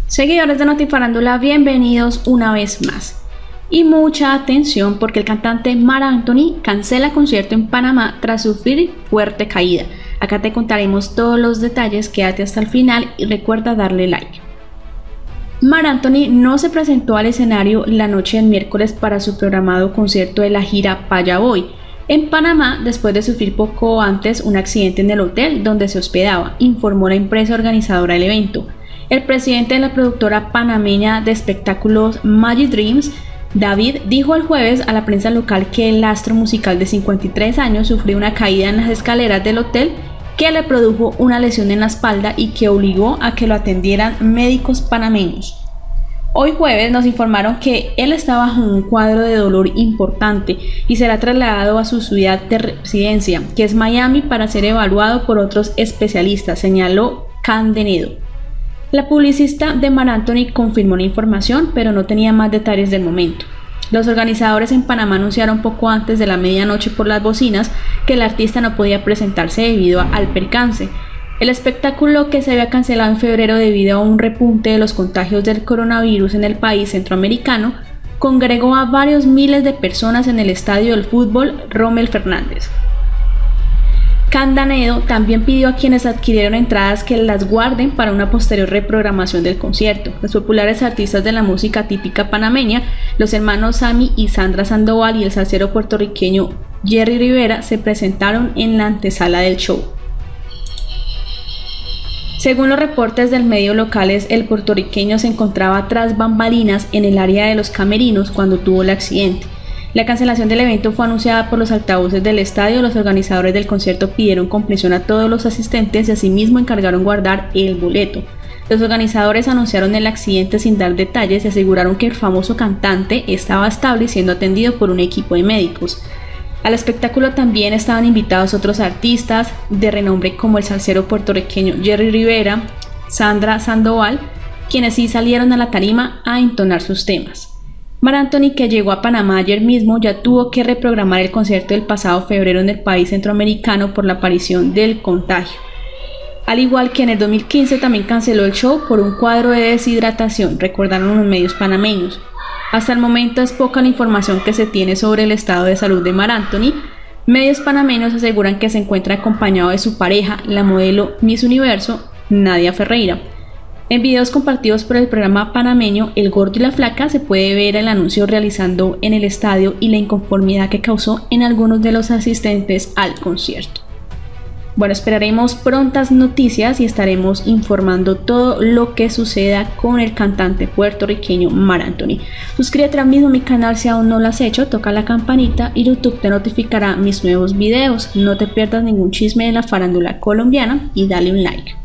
Seguidores de Notifarándula, bienvenidos una vez más. Y mucha atención porque el cantante Marc Anthony cancela concierto en Panamá tras sufrir fuerte caída. Acá te contaremos todos los detalles, quédate hasta el final y recuerda darle like. Marc Anthony no se presentó al escenario la noche del miércoles para su programado concierto de la gira Paya Voy en Panamá después de sufrir poco antes un accidente en el hotel donde se hospedaba, informó la empresa organizadora del evento. El presidente de la productora panameña de espectáculos Magic Dreams, David, dijo el jueves a la prensa local que el astro musical de 53 años sufrió una caída en las escaleras del hotel que le produjo una lesión en la espalda y que obligó a que lo atendieran médicos panameños. Hoy jueves nos informaron que él está bajo un cuadro de dolor importante y será trasladado a su ciudad de residencia, que es Miami, para ser evaluado por otros especialistas, señaló Candenedo. La publicista de Marc Anthony confirmó la información, pero no tenía más detalles del momento. Los organizadores en Panamá anunciaron poco antes de la medianoche por las bocinas que el artista no podía presentarse debido al percance. El espectáculo, que se había cancelado en febrero debido a un repunte de los contagios del coronavirus en el país centroamericano, congregó a varios miles de personas en el estadio del fútbol Rommel Fernández. Candenedo también pidió a quienes adquirieron entradas que las guarden para una posterior reprogramación del concierto. Los populares artistas de la música típica panameña, los hermanos Sammy y Sandra Sandoval y el salsero puertorriqueño Jerry Rivera se presentaron en la antesala del show. Según los reportes del medio locales, el puertorriqueño se encontraba tras bambalinas en el área de los camerinos cuando tuvo el accidente. La cancelación del evento fue anunciada por los altavoces del estadio. Los organizadores del concierto pidieron comprensión a todos los asistentes y asimismo encargaron guardar el boleto. Los organizadores anunciaron el accidente sin dar detalles y aseguraron que el famoso cantante estaba estable y siendo atendido por un equipo de médicos. Al espectáculo también estaban invitados otros artistas de renombre como el salsero puertorriqueño Jerry Rivera, Sandra Sandoval, quienes sí salieron a la tarima a entonar sus temas. Marc Anthony, que llegó a Panamá ayer mismo, ya tuvo que reprogramar el concierto del pasado febrero en el país centroamericano por la aparición del contagio. Al igual que en el 2015 también canceló el show por un cuadro de deshidratación, recordaron los medios panameños. Hasta el momento es poca la información que se tiene sobre el estado de salud de Marc Anthony. Medios panameños aseguran que se encuentra acompañado de su pareja, la modelo Miss Universo, Nadia Ferreira. En videos compartidos por el programa panameño El Gordo y la Flaca se puede ver el anuncio realizando en el estadio y la inconformidad que causó en algunos de los asistentes al concierto. Bueno, esperaremos prontas noticias y estaremos informando todo lo que suceda con el cantante puertorriqueño Marc Anthony. Suscríbete ahora mismo a mi canal si aún no lo has hecho, toca la campanita y YouTube te notificará mis nuevos videos. No te pierdas ningún chisme de la farándula colombiana y dale un like.